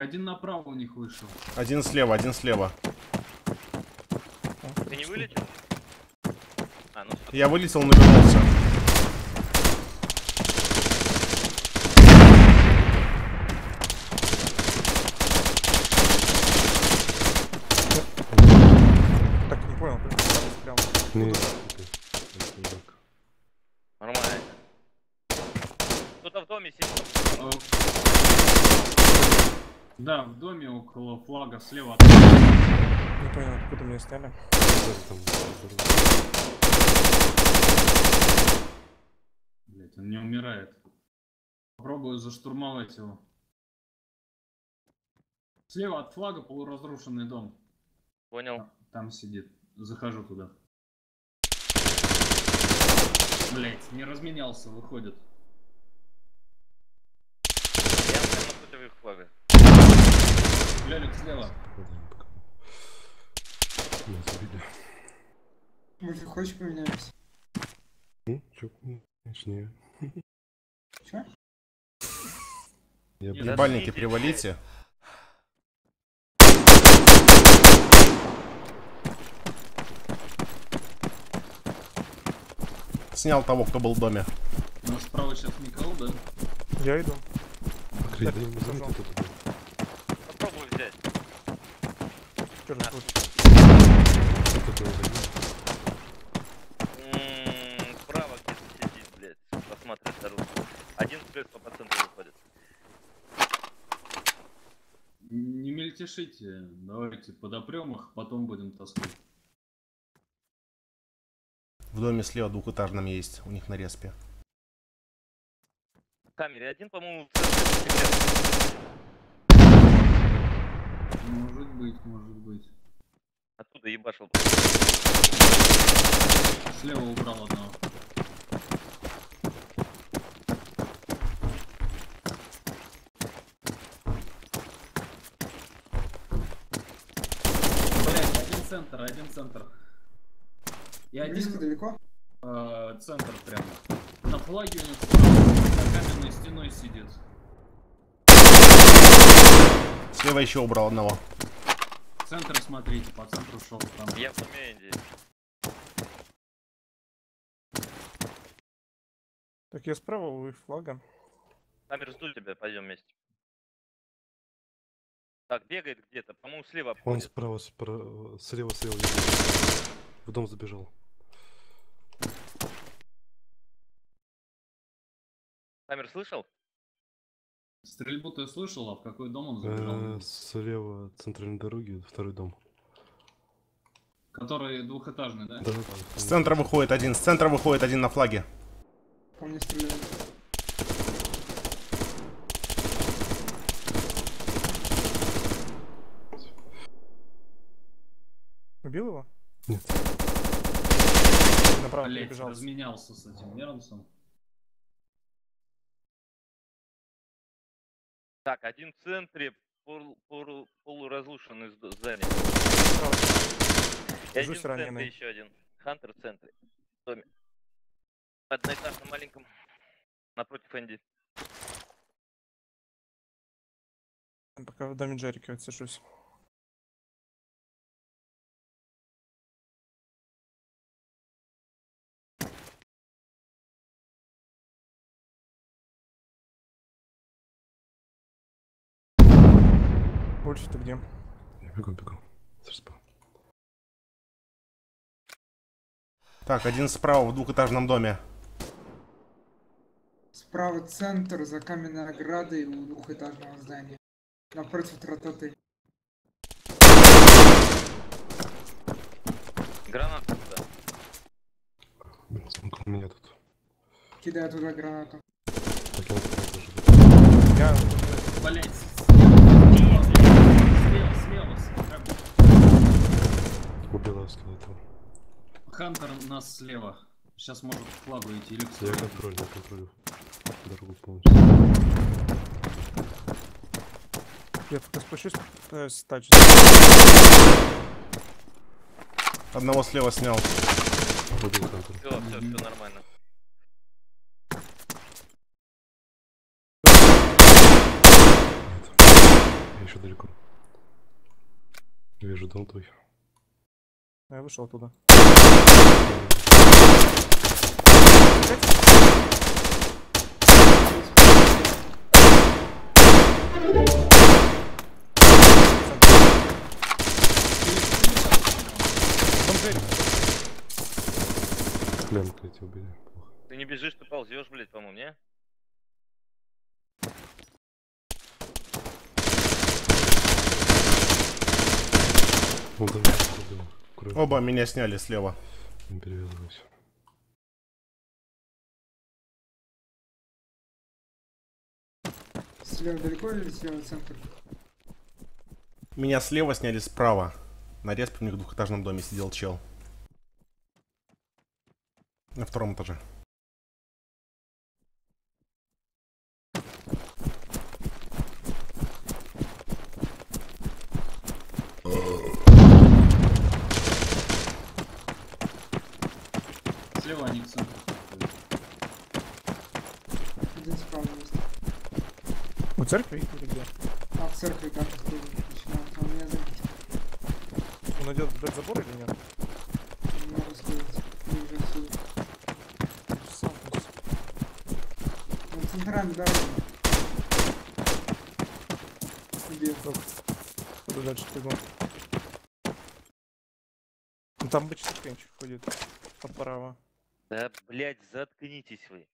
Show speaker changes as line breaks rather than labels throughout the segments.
Один направо у них вышел.
Один слева, один слева.
Ты не вылетел? А, ну все.
Я вылетел, но вернулся.
Так, не понял, прям.
Нормально. Кто-то в доме сидит.
Да, в доме около флага слева.
Не понял, откуда меня сняли.
Блять, он не умирает. Попробую заштурмовать его. Слева от флага полуразрушенный дом.
Понял.
Там сидит. Захожу туда. Блять, не разменялся, выходит.
Я прям напротив их флага.
Лёлик слева.
Может, хочешь поменяемся?
Чё, конечно.
Чё?
Ебальники, привалите. Снял того, кто был в доме.
Может, справа сейчас никого, да?
Я иду.
Попробуй взять.
Чё
На.
тут?
Справа где-то сидит, блядь. Посмотри дорогу. Один стресс 100% выходит.
Не мельтешите. Давайте подопрем их, потом будем таскать.
В доме слева двухэтажном есть, у них на респе.
В камере один, по-моему, в центре.
Может быть, может быть.
Оттуда ебашил.
Слева убрал одного. Блять, один центр, один центр. И
Близко,
один
далеко?
центр прямо. На флаге у них за каменной стеной сидит.
Слева еще убрал одного.
Центр смотрите, по центру шел там.
Я в доме Инди.
Так, я справа у их флага.
Камер, жду тебя, пойдем вместе. Так, бегает где-то, по-моему, слева
Он
обходит.
справа, слева. В дом забежал.
Камер, слышал?
Стрельбу ты слышал, а в какой дом он забежал?
Слева центральной дороги, второй дом.
Который двухэтажный, да?
Да.
С центра выходит один, с центра выходит один на флаге.
По мне стреляют.
Убил его?
Нет.
Направо
Блять,
перебежал.
разменялся с этим Нернсом.
Так, один в центре, полуразрушенный здание. И один в центре,
раненый.
еще один. Хантер в центре. В доме. Одноэтажном маленьком. Напротив Энди.
Пока в доме Джерика отсажусь. Больше ты где?
Я бегу. Спасибо.
Так, один справа в двухэтажном доме.
Справа центр за каменной оградой у двухэтажного здания. Напротив трототы.
Граната туда.
Блин, у меня тут.
Кидаю туда гранату.
Так, я тоже.
Я...
Блять, слева.
Убила скелета.
Хантер нас слева. Сейчас может к флагу идти или к
Я
стороне.
контролю дорогу полностью.
Я пока спущусь, пытаюсь стать.
Одного слева снял.
Убил Хантер.
Все нормально.
Я еще еще далеко. Вижу дом твой.
Я вышел оттуда.
Клемка эти убили. Плохо.
Ты не бежишь, ты ползешь, блядь, по-моему, не?
Ну давай, убил. Кровь.
Оба меня сняли слева.
Не перевязывайся.
Слева далеко или слева центр?
Меня слева сняли справа. На респе у них в двухэтажном доме сидел чел. На втором этаже.
Слева они к центру.
Один справа есть.
У церкви или где?
А в церкви как начинает? Он меня заметил.
Он идет вдоль забора или нет?
Не могу сказать. Не уже отсюда.
Сам пусть.
Он центральной дороги. Убил.
Куда дальше бегу? Ну там обычно КМчик ходит. Подправа.
Да, блядь, заткнитесь вы.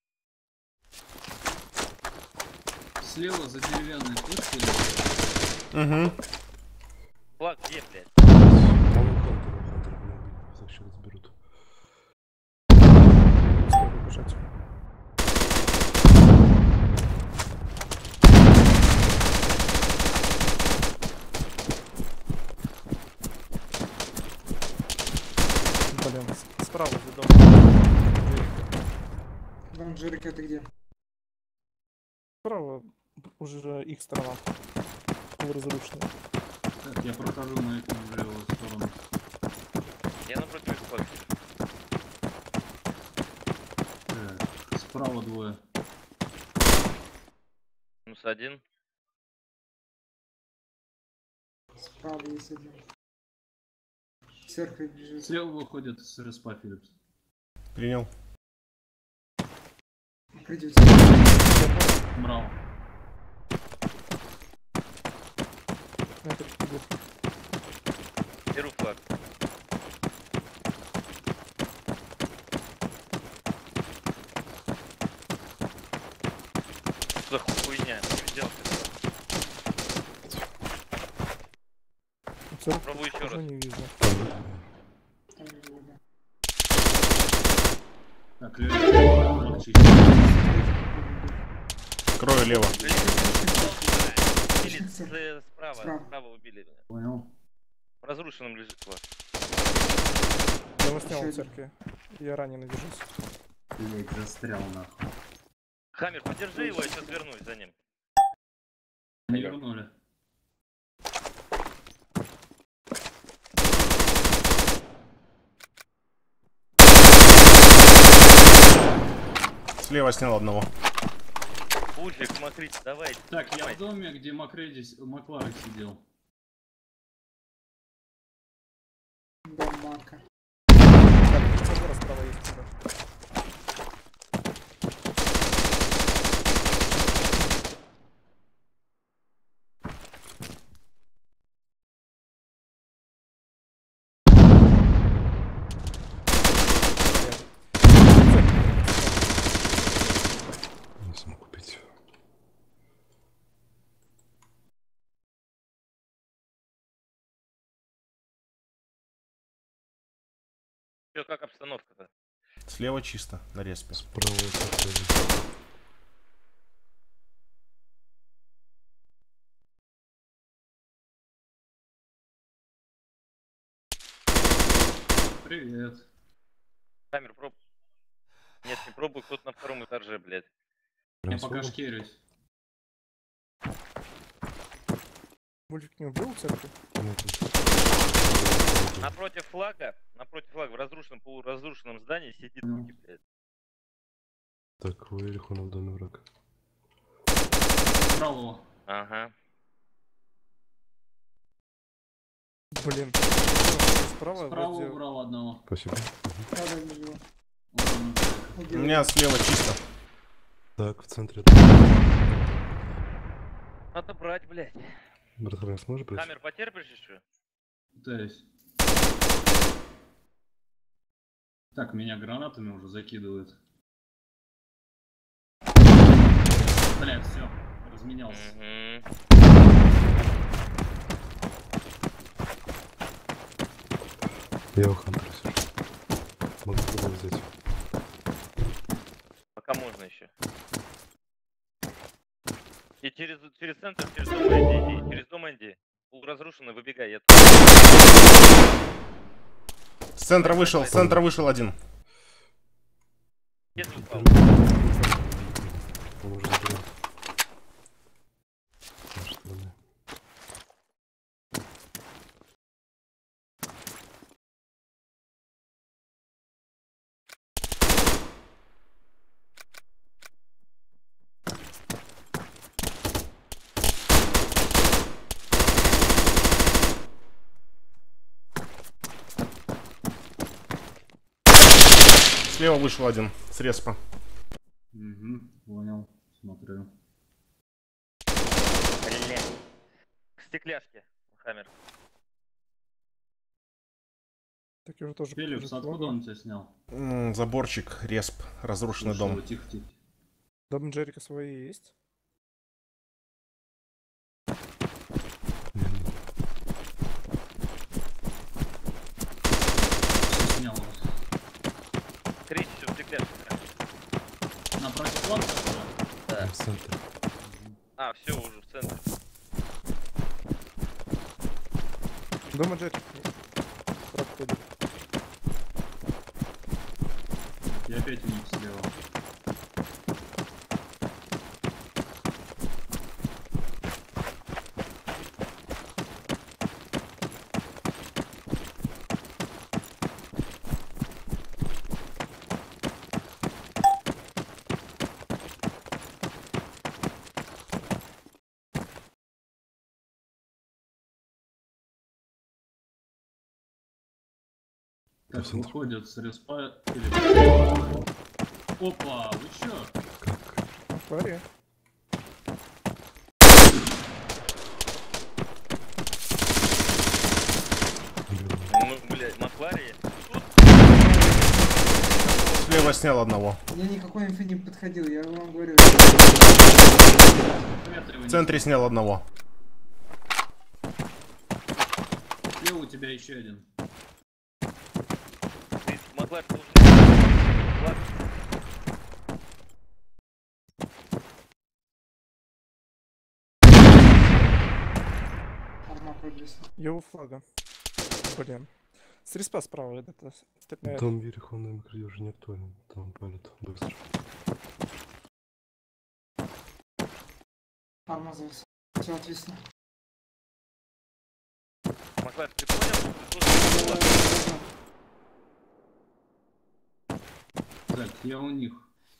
Слева за деревянной точкой.
Угу.
Флаг где, блядь?
Хантер меня убили. Так сейчас разберут.
Успел убежать. Блин, справа за домом.
Дом Джерик это где?
Справа уже их сторона. Разрушенная.
Так, я прохожу на эту левую сторону.
Я напротив флага.
Так, справа двое.
Минус один.
Справа есть один. В церкви бежит.
Слева выходит с респа Филлипс.
Принял.
Придется.
Браво.
Это фигур.
Беру флаг. Что за хуйня? Не взял ты. Попробуй еще раз.
Не вижу.
Там не было.
Так, левый чистый.
Крою лево.
Или справа.
Справа.
Справа убили меня.
Понял.
В разрушенном лежит флаг.
Я его снял
Еще
в церкви. Я раненый держусь.
Блять, застрял нахуй.
Хаммер, подержи его, я сейчас вернусь за ним.
Не вернули.
Слева снял одного.
Ульфик, смотрите, давайте.
Так, я в доме, где Макларик сидел.
Дом Мака.
Так, забора справа есть у тебя.
Не смог купить.
Чё, как обстановка-то?
Слева чисто, на респе.
Справа как-то.
Привет.
Хаммер, пробуй. Нет, не пробуй, кто-то на втором этаже, блядь.
Я пока шкерюсь.
Мультик не убил в церкви?
Напротив флага в разрушенном, полуразрушенном здании сидит
Ну.
Ники, блядь.
Так, вверху на доме враг.
Правого.
Ага.
Блин. Справа,
Справа
вроде...
убрал одного.
Спасибо.
Да, вижу.
У меня слева чисто.
Так, в центре.
Надо брать, блядь.
Братан, сможешь брать?
Хаммер потерпишь еще?
Пытаюсь. Так, меня гранатами уже закидывают. Блядь, все, разменялся.
Я у Хантера сижу. Могу туда взять.
Пока можно еще. И через центр, через дом Энди, через дом Энди. Пул разрушенный, выбегай, я тут.
С центра вышел один.
Где ты упал?
Он уже забрал. С нашей стороны.
Слева вышел один. С респа.
Угу, понял, смотрю.
Блядь. К стекляшке, Хаммер.
Так я уже тоже...
Феликс, откуда он тебя снял?
Заборчик, респ, разрушенный
Слушай,
дом.
его, тихо, тихо.
Дом Джерика свои есть?
Все снял его.
Кричи, все в стекляшке.
Напротив фланга уже?
Да.
В центре.
А, все уже в центре.
Дома Джерик. Проходит.
И опять у них слева. Так,
центр.
выходят с респа... Опа, вы чё?
Аквария.
Ну, блядь, Маквария.
Слева снял одного.
Я никакой инфы не подходил, я вам говорю.
В центре снял одного.
Слева у тебя еще один.
Ты, Маквария, должен... Ладно.
Арма прогресс.
Его флага. Блин. С респа справа это стреляет.
Дом Верховный микро уже не актуален. Там палит быстро.
Арма завис. Все отвисло.
Маквария, ты понял? Ты тоже...
Так, я у них.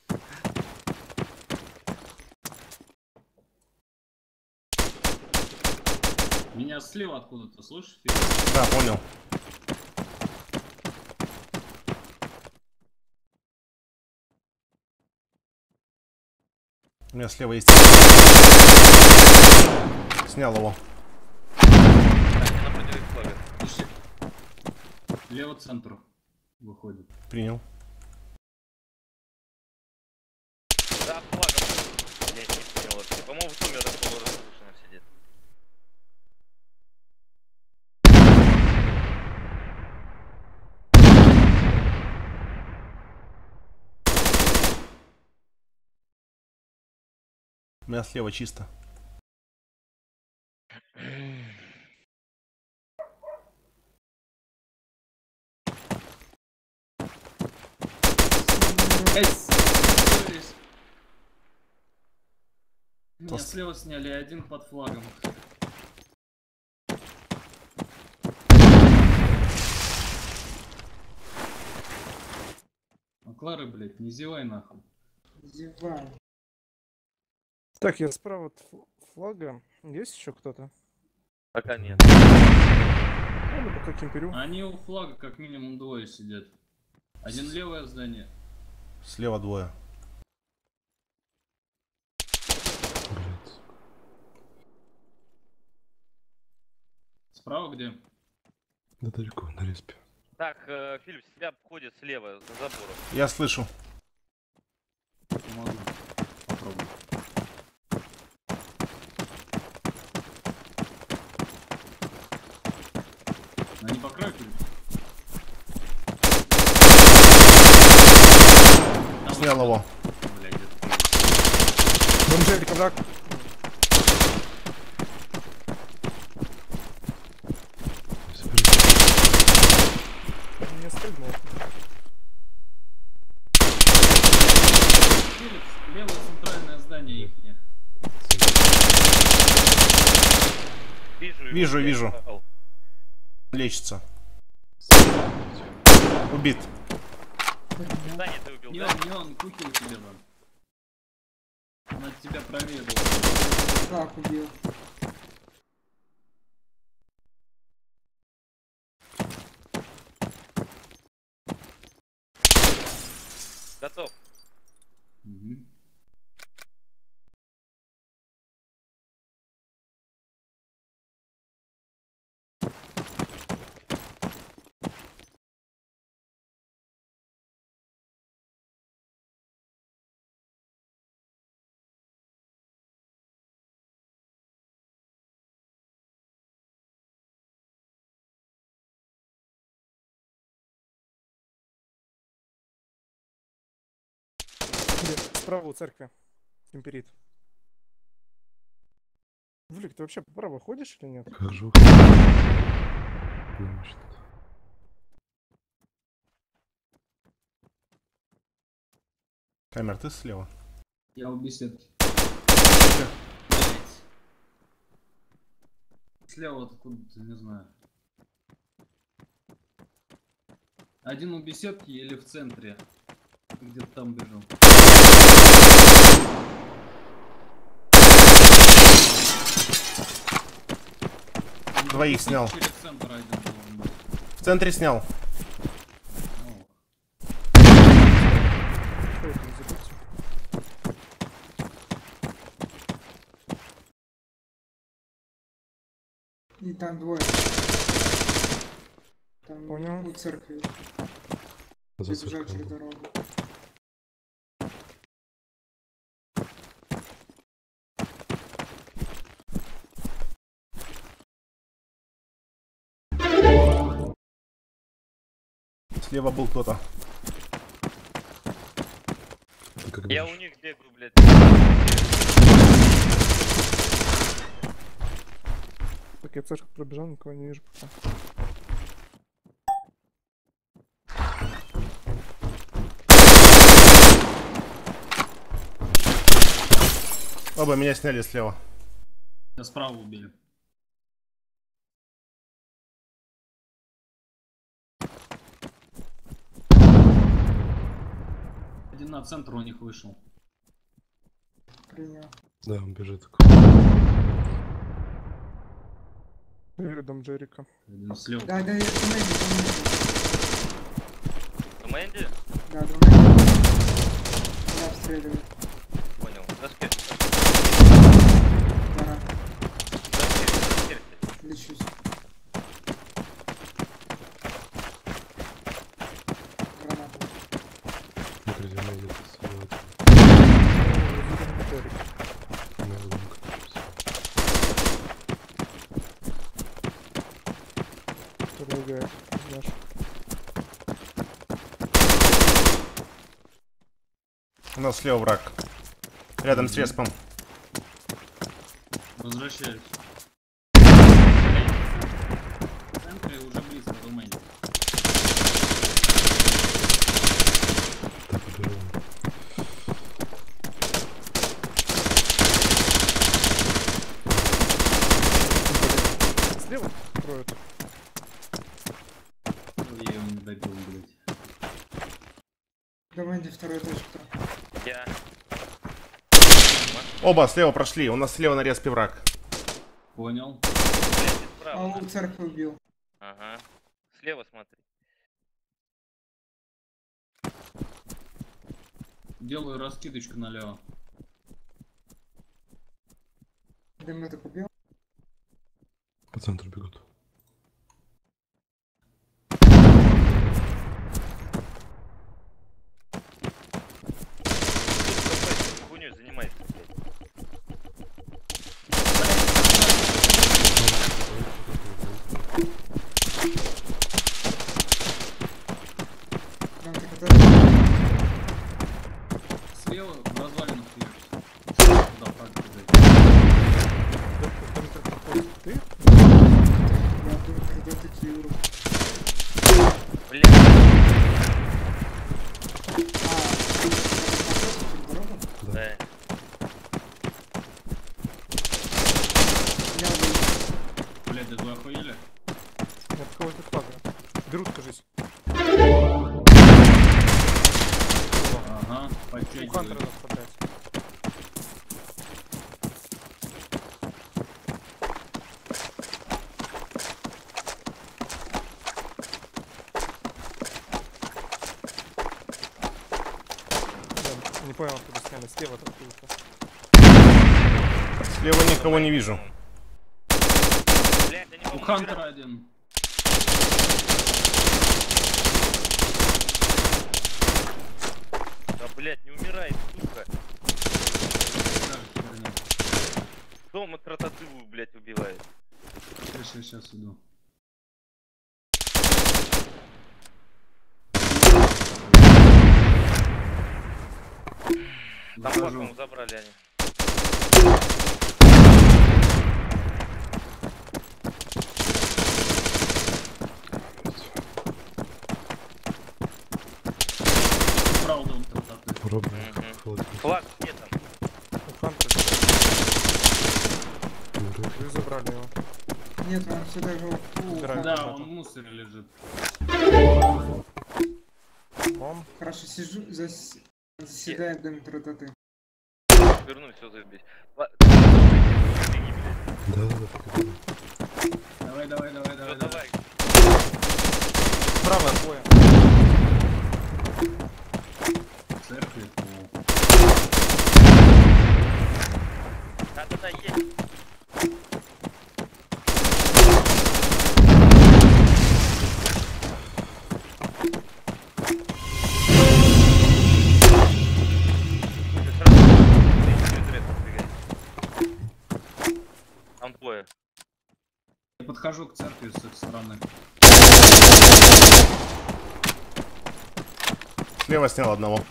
Меня слева откуда-то, слышишь, Феликс?
Да, понял. У меня слева есть. Снял его.
Так, я напротив флага.
Слушай, лево центр выходит.
Принял.
Да, флагом. Я не понял вообще. По-моему, в доме разрушенно сидит.
У меня слева чисто.
Меня слева сняли, один под флагом. А Клары, блядь, не зевай нахуй.
Зеваю.
Так, я справа от флага. Есть еще кто-то?
Пока нет.
Нормально, пока кемперю.
Они у флага как минимум двое сидят. Один левое здание.
Слева двое.
Блядь.
Справа где?
Да далеко, на респе.
Так, Филипп, себя обходит слева, за забором.
Я слышу.
Помогу. Попробуй. Они по краю Филипп? Там
Снял
вот-
его.
Блядь, это-
Бомжерика, враг. Не стрельнул.
Филипп, левое центральное здание ихнее.
Вижу его,
Вижу,
блядь,
вижу.
попал.
Лечится. Убит.
Здание ты убил,
Не
да?
он, не он, кукил тебе там. Он от тебя правее был.
Так, убил.
Готов.
Мгм.
Блин, справа у церкви. Кемперит. Вулик, ты вообще право ходишь или нет?
Хожу. Помощь тут.
Камер, ты слева.
Я у беседки. Слева откуда-то, не знаю. Один у беседки или в центре. Где-то там бежал.
Двоих снял.
Через центр один должен быть.
В центре снял.
Ну,
Что это, не забудьте.
И там двое. Там
Понял.
у церкви.
За
Бежать
церковью
через
был.
дорогу.
Слева был кто-то.
Ты как
Я
бежишь?
у них бегаю, блядь.
Так, я церковь пробежал, никого не вижу пока.
Оба меня сняли слева.
меня справа убили. Один на центр у них вышел.
Принял.
Да, он бежит.
Рядом Джерика.
Один слева.
Да, да, я Думэнди.
В Мэнди?
Да, Думэнди. Я обстреливаю.
Понял. Заспешь.
Да,
Заспешь.
лечусь. Граната.
На крылья идет.
Джерик.
На лунку.
Продвигает. Знаешь.
У нас слева враг. Рядом с респом.
Возвращаюсь. В центре уже близко до Мэнди.
Так, убежал.
Слева кроют.
Я его не добил, блядь.
Думэнди второй точка.
Я.
Оба слева прошли. У нас слева на респе враг.
Понял.
Блядь,
А
справа.
у церкви убил.
Ага. Слева смотри.
Делаю раскидочку налево.
Дым это убил.
По центру бегут.
Хуйней занимайся, блядь.
Дым ТКТ.
Слева в развалинах есть. Туда так бежать.
Ты?
Я дым ТКТ киллеру.
Блядь.
Дорогу?
Да.
Я убил.
Блядь, да вы охуели?
Я от кого-то падаю. Берут, кажись.
Ага,
У Хантера
подтягиваю.
надо подать. Да, не понял, откуда сняли. Слева откуда-то.
Слева никого не вижу.
Блядь, я не
У
могу
Хантера один.
Да, блядь, не умирай, сука.
Скажешь, вернее.
Дома трототыву, блядь, убивает.
Сейчас иду.
Там
Захожу.
платформу забрали они.
Правда, он красоты.
Пробуем.
Мгм.
Холодильник.
Флаг где там?
У Хантера.
Умирает.
Вы забрали его.
Нет, он все даже
Убираю.
Да, он в мусоре лежит.
Он.
Хорошо, сижу, заседаю в доме ТКТ.
Вернусь, все заебись. Беги, блядь.
Да.
Давай, давай, давай,
Всё,
давай.
давай.
Справа двое.
Церкви.
Да, есть. Там двое.
Я подхожу к церкви с их стороны.
Слева снял одного.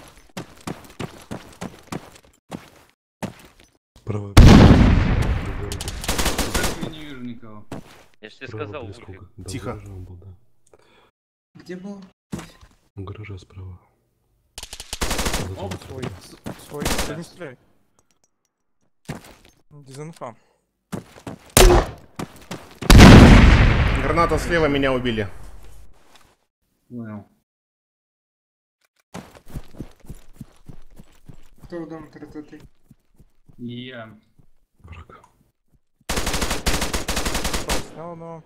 Право.
В церкви не вижу никого.
Я же тебе
Справа
сказал,
близко.
Ульфик.
Да,
Тихо.
в гараже он был, да.
Где был?
У гаража справа.
Оп,
Свой. Свой. Да не стреляй. Дизинфа.
Граната слева, меня убили.
Понял.
Кто в доме ТКТ?
Я.
Враг.
Снял одного.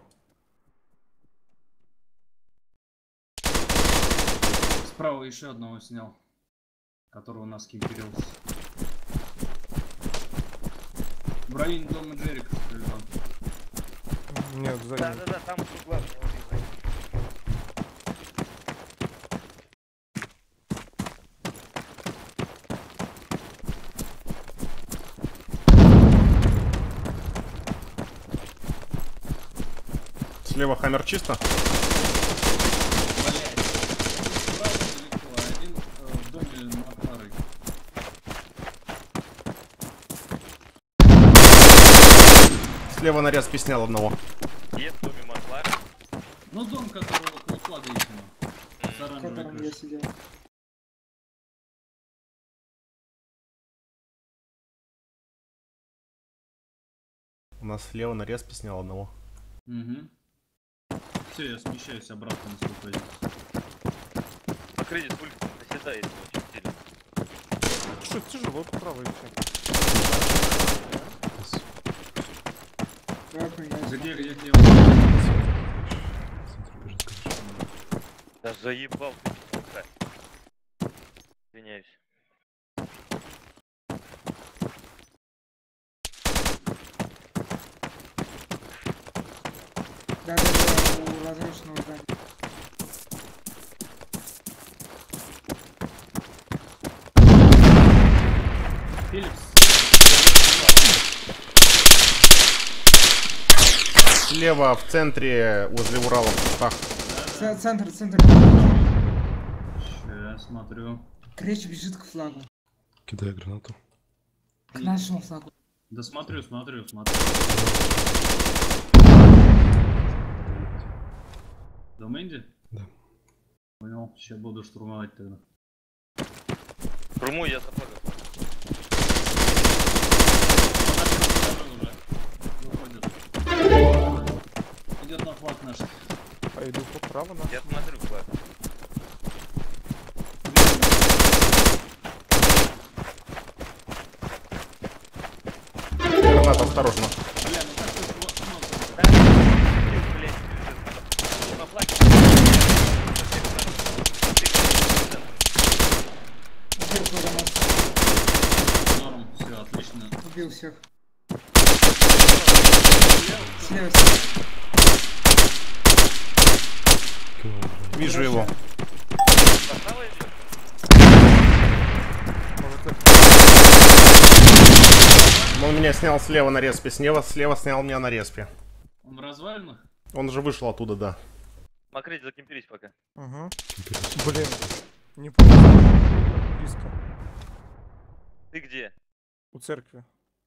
Справа еще одного снял. Которого у нас кемперился. В районе дома Джерика стрелял.
Нет, сзади.
Да, там в углах не убивай.
Слева хаммер чисто.
Блять. Справа далеко, а один в доме Маклары.
Слева на респе снял одного.
Есть в доме Маклар.
Ну дом, которого около клада ищем. С
В
оранжевой
котором я
крышей.
сидел.
У нас слева на респе снял одного.
Угу. Все, я смещаюсь обратно, насколько я.
На кредит Ульфик заседает очень сильно.
Что, тяжело право идти.
Давай поменяемся.
Где?
Да заебал ты, сука. Извиняюсь.
Да, у разрушенного здания.
Филипс.
Слева в центре, возле Урала в кустах.
Центр.
Сейчас смотрю.
Кречь бежит к флагу.
Кидаю гранату.
К нашему флагу.
Да смотрю. До Мэнди?
Да.
Понял, сейчас буду штурмовать тогда.
Штурмуй, я западаю.
Идет на флаг наш.
Пойду поправо на.
Я смотрю, флаг.
Граната, осторожно.
Бля, ну как ты вот,
Да, блядь, на флаге.
Убил флагонос.
норм, все, отлично.
Убил всех.
Слева.
Слева.
Кинул гранату.
Вижу его.
Справа идет?
Он меня снял слева на респе. Слева снял меня на респе.
Он в развалинах?
Он же вышел оттуда, да.
Макрить, закемперись пока.
Угу.
Кемперись.
Блин. Не понял. Близко.
Ты где?
У церкви.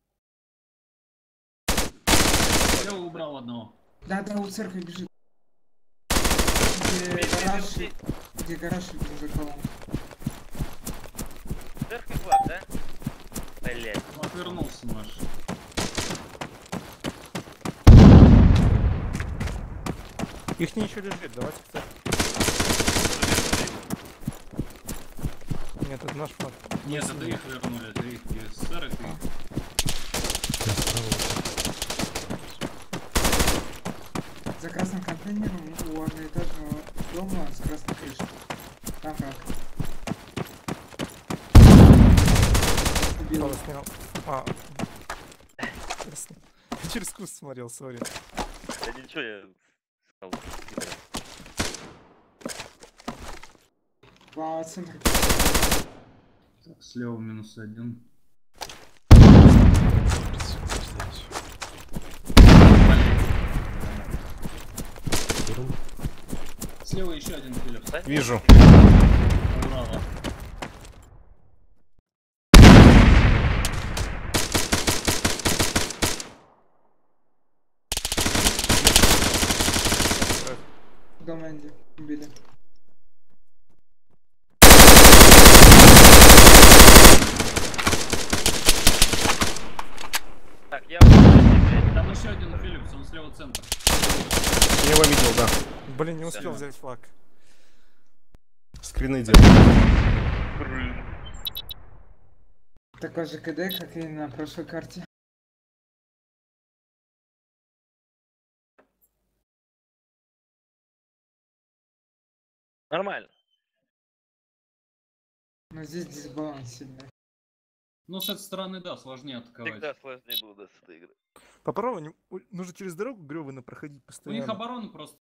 Слева убрал одного.
Да, у церкви бежит. Где гараж и за колонн.
Церкви флаг, да? Блять.
Отвернулся наш.
Их не еще лежит, давайте в церковь. Нет, это наш флаг.
Нет, это их вернули, это их ГССР, это их.
Я справа.
За красным контейнером у одноэтажного дома с красной крышей. Там как? Убил.
Кто снял? Ясно. Я через куст смотрел, сори.
Да ничего, я сказал.
По центру.
Так, слева -1.
Осталось. Берем.
Слева еще один Филипс.
Вижу.
Урала.
Дом Энди. Убили.
Так, я блядь.
Там еще один Филипс, он слева центра.
Я его видел, да.
Блин, не успел
Да.
взять флаг.
Скрины делал.
Такой же КД, как и на прошлой карте.
Нормально.
Но здесь дисбаланс сильный.
Ну, с этой стороны, да, сложнее атаковать.
Всегда сложнее было с этой игры.
Попробуй, нужно через дорогу грёбано проходить
У них
постоянно.
обороны просто